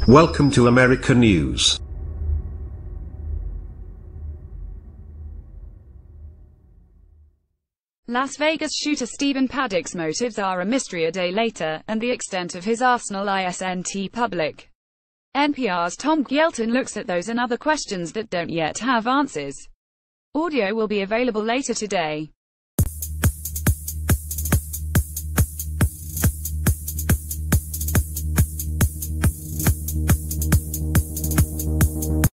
Welcome to America News. Las Vegas shooter Stephen Paddocks' motives are a mystery a day later, and the extent of his arsenal isn't public. NPRs Tom Gjelten looks at those and other questions that don't yet have answers. Audio will be available later today.